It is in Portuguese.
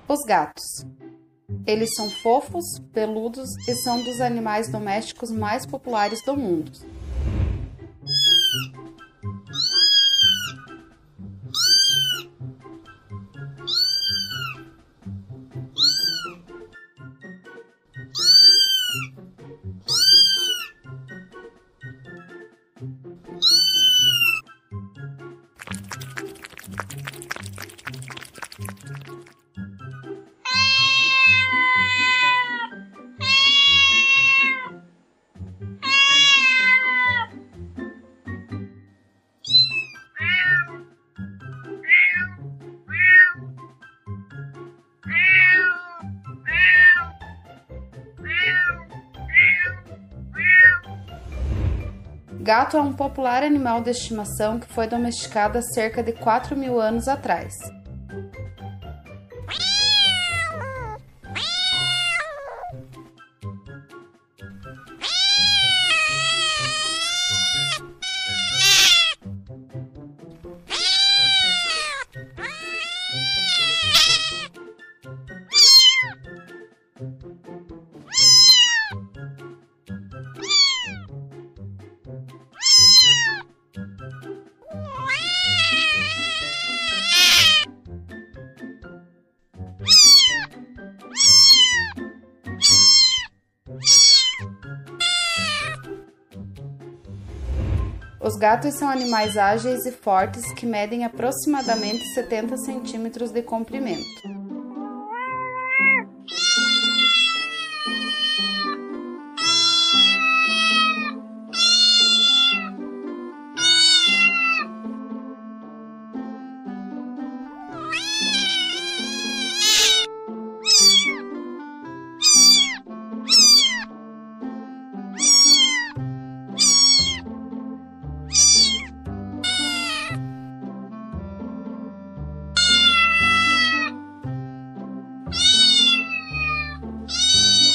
Os gatos. Eles são fofos, peludos e são dos animais domésticos mais populares do mundo. Gato é um popular animal de estimação que foi domesticado há cerca de 4.000 anos atrás. Os gatos são animais ágeis e fortes que medem aproximadamente 70 centímetros de comprimento.